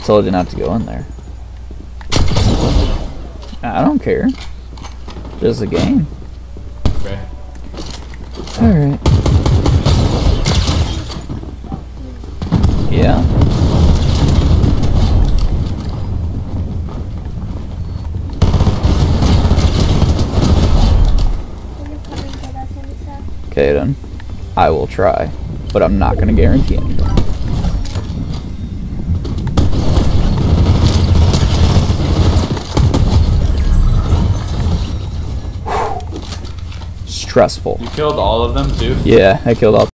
Told you not to go in there. I don't care. Just a game. Okay. Alright. Yeah. Okay then. I will try. But I'm not gonna guarantee anything. Stressful. You killed all of them too? Yeah, I killed all